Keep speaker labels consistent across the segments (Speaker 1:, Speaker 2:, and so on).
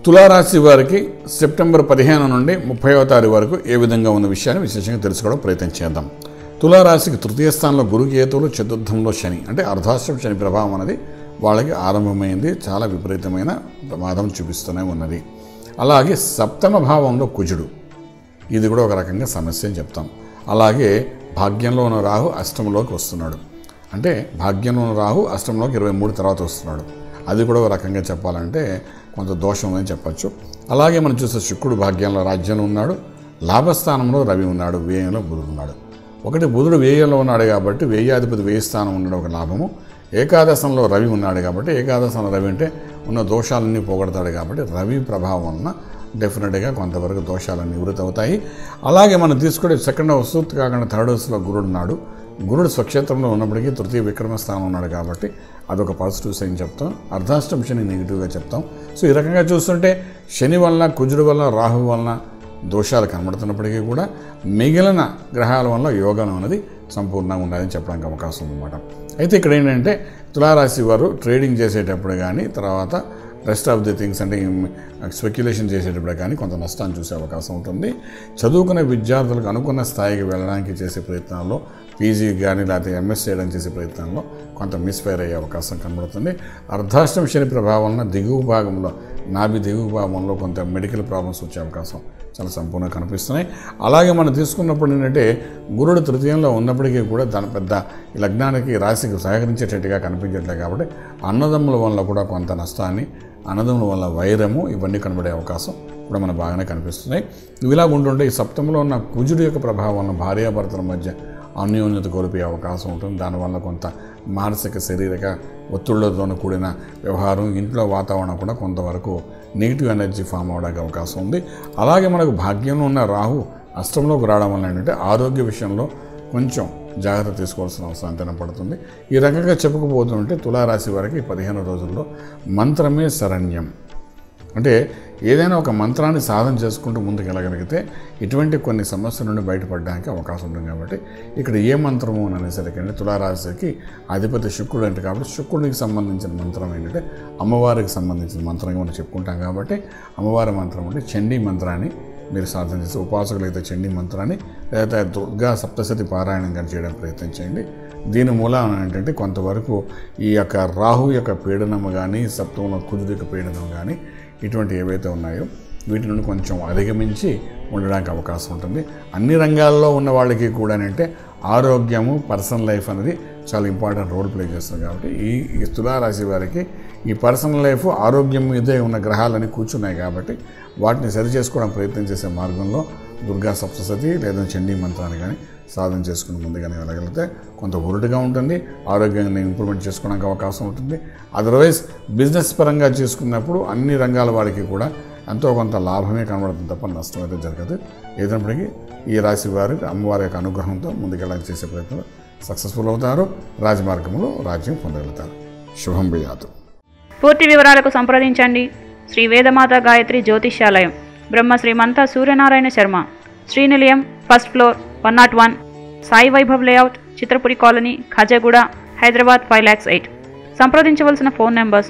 Speaker 1: తులారాశి వారికి సెప్టెంబర్ 15 నుండి 30వ తారీఖు వరకు ఏ విధంగా ఉన్న విషయాన్ని విశేషంగా తెలుసుకోవడం ప్రయత్నం చేద్దాం. తులారాశికి తృతీయ స్థానంలో గురు కేతువులు, చతుర్థంలో శని, అంటే అర్ధాష్టమ శని ప్రభావం అనేది వాళ్ళకి ఆరంభమైంది. చాలా విపరీతమైన ప్రమాదం చూపిస్తూనే ఉన్నది. అలాగే సప్తమ భావంలో కుజుడు, ఇది కూడా ఒక రకంగా సమస్య అని చెప్తాం. అలాగే భాగ్యంలో ఉన్న రాహు అష్టంలోకి వస్తున్నాడు. అంటే భాగ్యంలో ఉన్న రాహు అష్టంలోకి 23 తర్వాత వస్తున్నాడు. అది కూడా ఒక రకంగా చెప్పాలంటే కొంత దోషం అని చెప్పచ్చు. అలాగే మనం చూస్తే శుక్రుడు భాగ్యంలో రాజ్యంలో ఉన్నాడు. లాభస్థానంలో రవి ఉన్నాడు. వ్యయంలో బుధుడు ఉన్నాడు. ఒకటి బుధుడు వ్యయంలో ఉన్నాడు కాబట్టి వ్యయాధిపతి వ్యయ స్థానం ఉండడం ఒక లాభము. ఏకాదశంలో రవి ఉన్నాడు కాబట్టి ఏకాదశంలో రవి అంటే ఉన్న దోషాలన్నీ పోగొడతాడు కాబట్టి రవి ప్రభావం వలన డెఫినెట్గా కొంతవరకు దోషాలు నివృత్తి అవుతాయి. అలాగే మనం తీసుకుంటే సెకండ్ హౌస్ కాకుండా థర్డ్ హౌస్లో గురుడు ఉన్నాడు. గురుడు స్వక్షేత్రంలో ఉన్నప్పటికీ తృతీయ విక్రమ స్థానం ఉన్నాడు కాబట్టి అదొక పాజిటివ్ సైన్ చెప్తాం. అర్ధాష్టమ శని నెగిటివ్గా చెప్తాం. సో ఈ రకంగా చూస్తుంటే శని వలన, కుజుడు వలన, రాహు వలన దోషాలు కనబడుతున్నప్పటికీ కూడా మిగిలిన గ్రహాల వల్ల యోగం అనేది సంపూర్ణంగా ఉండాలని చెప్పడానికి అవకాశం ఉందన్నమాట. అయితే ఇక్కడ ఏంటంటే తులారాశి వారు ట్రేడింగ్ చేసేటప్పుడు కానీ, తర్వాత రెస్ట్ ఆఫ్ ది థింగ్స్ అంటే స్పెక్యులేషన్ చేసేటప్పుడు కానీ కొంత నష్టాన్ని చూసే అవకాశం ఉంటుంది. చదువుకునే విద్యార్థులకు అనుకున్న స్థాయికి వెళ్ళడానికి చేసే ప్రయత్నాల్లో, పీజీ కానీ లేకపోతే ఎంఎస్ చేయడానికి చేసే ప్రయత్నంలో కొంత మిస్ఫైర్ అయ్యే అవకాశం కనబడుతుంది. అర్ధాష్టమ శని ప్రభావం వలన దిగువ భాగంలో, నాభి దిగువ భాగంలో కొంత మెడికల్ ప్రాబ్లమ్స్ వచ్చే అవకాశం చాలా సంపూర్ణంగా కనిపిస్తున్నాయి. అలాగే మనం తీసుకున్నప్పుడు ఏంటంటే గురుడు తృతీయంలో ఉన్నప్పటికీ కూడా దాని పెద్ద ఈ లగ్నానికి, రాశికి సహకరించేటట్టుగా కనిపించట్లేదు కాబట్టి అన్నదమ్ముల వల్ల కూడా కొంత నష్టాన్ని, అన్నదమ్ముల వల్ల వైరము ఇవన్నీ కనబడే అవకాశం కూడా మనకు బాగానే కనిపిస్తున్నాయి. ఇవిలా ఉంటుంటే ఈ సప్తమంలో ఉన్న కుజుడు యొక్క ప్రభావం వలన భార్యాభర్తల మధ్య అన్యోన్యత కోల్పోయే అవకాశం ఉంటుంది. దానివల్ల కొంత మానసిక, శారీరక ఒత్తిళ్లతో కూడిన వ్యవహారం, ఇంట్లో వాతావరణం కూడా కొంతవరకు నెగిటివ్ ఎనర్జీ ఫామ్ అవడానికి అవకాశం ఉంది. అలాగే మనకు భాగ్యంలో ఉన్న రాహు అష్టంలోకి రావడం వల్ల ఏంటంటే ఆరోగ్య విషయంలో కొంచెం జాగ్రత్త తీసుకోవాల్సిన అవసరం ఎంతైనా పడుతుంది. ఈ రకంగా చెప్పుకుపోతుంటే తులారాశి వారికి 15 రోజుల్లో మంత్రమే శరణ్యం. అంటే ఏదైనా ఒక మంత్రాన్ని సాధన చేసుకుంటూ ముందుకు వెళ్ళగలిగితే ఇటువంటి కొన్ని సమస్యల నుండి బయటపడడానికి అవకాశం ఉంటుంది. కాబట్టి ఇక్కడ ఏ మంత్రము అని అనేసరికి తులారాశికి అధిపతి శుక్రుడు అంటే కాబట్టి శుక్రుడికి సంబంధించిన మంత్రం ఏంటంటే అమ్మవారికి సంబంధించిన మంత్రంగా మనం చెప్పుకుంటాం. కాబట్టి అమ్మవారి మంత్రం అంటే చండీ మంత్రాన్ని మీరు సాధన చేసి, ఉపాసకులు అయితే చండీ మంత్రాన్ని లేదా దుర్గా సప్తశతి పారాయణం కానీ చేయడానికి ప్రయత్నం చేయండి. దీని మూలం ఏంటంటే కొంతవరకు ఈ యొక్క రాహు యొక్క పీడనం కానీ, సప్తమంలో కుజుడు యొక్క పీడనం కానీ ఇటువంటి ఏవైతే ఉన్నాయో వీటి నుండి కొంచెం అధిగమించి ఉండడానికి అవకాశం ఉంటుంది. అన్ని రంగాల్లో ఉన్న వాళ్ళకి కూడా అంటే ఆరోగ్యము, పర్సనల్ లైఫ్ అనేది చాలా ఇంపార్టెంట్ రోల్ ప్లే చేస్తుంది. కాబట్టి ఈ తులారాశి వారికి ఈ పర్సనల్ లైఫ్, ఆరోగ్యం మీదే ఉన్న గ్రహాలన్నీ కూర్చున్నాయి కాబట్టి వాటిని సరి చేసుకోవడం ప్రయత్నం చేసే మార్గంలో దుర్గా సప్తశతి లేదా చండీ మంత్రాన్ని కానీ సాధన చేసుకుని ముందుగానే వెళ్ళగలిగితే కొంత ఒరుటుగా ఉంటుంది. ఆరోగ్యాన్ని ఇంప్రూవ్మెంట్ చేసుకోవడానికి అవకాశం ఉంటుంది. అదర్వైజ్ బిజినెస్ పరంగా చేసుకున్నప్పుడు అన్ని రంగాల వారికి కూడా ఎంతో కొంత లాభమే కనబడుతుంది తప్ప నష్టం అయితే జరగదు. ఏదైనప్పటికీ ఈ రాశి వారి అమ్మవారి యొక్క అనుగ్రహంతో ముందుకెళ్ళడానికి చేసే ప్రయత్నంలో సక్సెస్ఫుల్ అవుతారు. రాజమార్గంలో రాజ్యం పొందగలుగుతారు. శుభం భూయాతు.
Speaker 2: పూర్తి వివరాలకు సంప్రదించండి శ్రీ వేదమాత గాయత్రి జ్యోతిష్యాలయం, Brahmasri మంతా Suryanarayana Sharma, Shri Nilayam, first floor, 101, Sai Vaibhav layout, Chitrapuri colony, Khajaguda, Hyderabad 5,08,000. సంప్రదించవలసిన ఫోన్ నెంబర్స్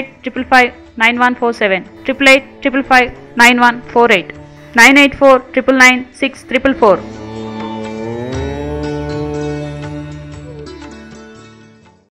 Speaker 2: 8855591147, 8855591148, 984999644.